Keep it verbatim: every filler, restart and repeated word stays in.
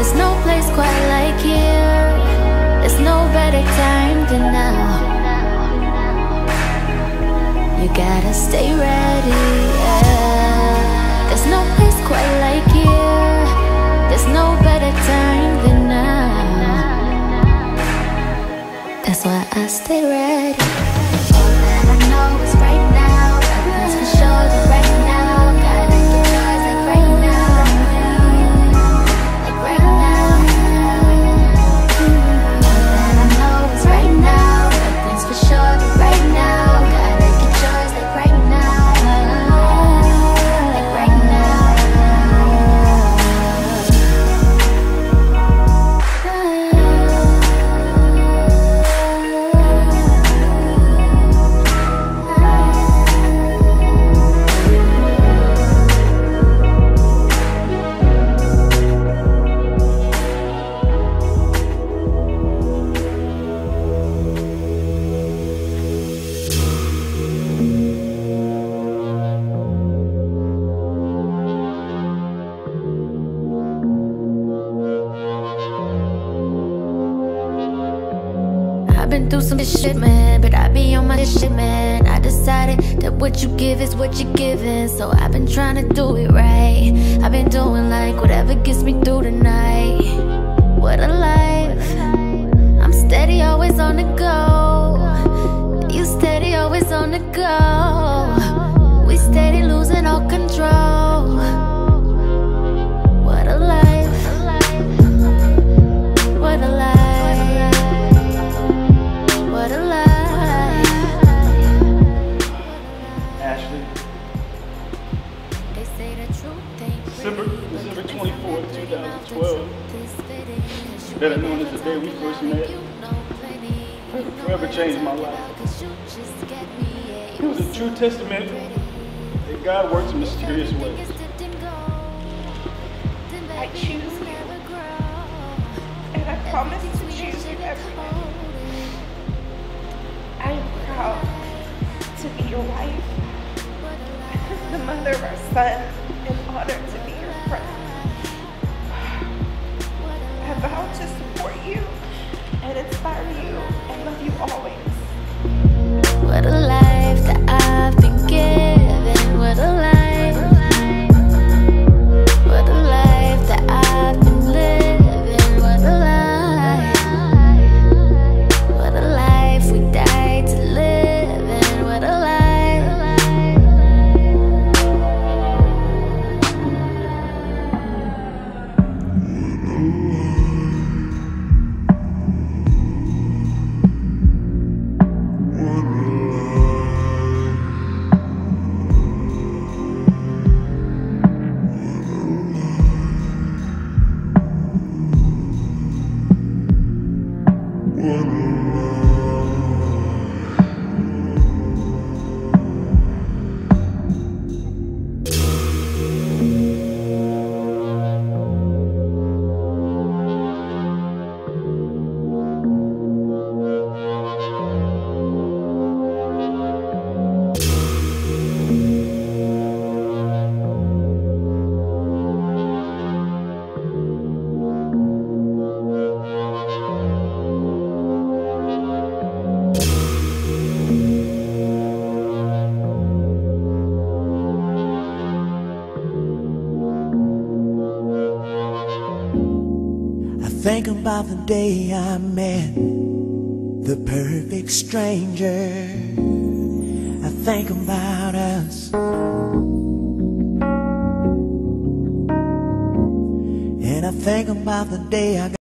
There's no place quite like here. There's no better time than now. You gotta stay ready, yeah. There's no place quite like here. There's no better time than now. That's why I stay ready. All that I know is right now. Nothing's for sure, but right now gotta get yours like right now. Like right now. All that I know is right now. Nothing's for sure, but right now gotta get yours like right now. Like right now. I've been through some shit, man, but I be on my shit, man. I decided that what you give is what you're giving, so I've been trying to do it right. I've been doing like whatever gets me through the night. What a life. I'm steady, always on the go. You steady, always on the go. We steady losing all control. What a life. What a life. What a life. Ashley. They say the truth ain't December, December twenty-fourth, two thousand twelve. Better known as the day we first met. Forever changed my life. It was a true testament that God works in mysterious ways. I choose you, and I promise to choose you every day. I am proud to be your wife, the mother of our son, and honored to be your friend. I vow to support you and inspire you and love you always. What a life that I've been given. What a life. What a life that I've been living. What a life. What a life we died to live in. What a life. Think about the day I met the perfect stranger. I think about us, and I think about the day I got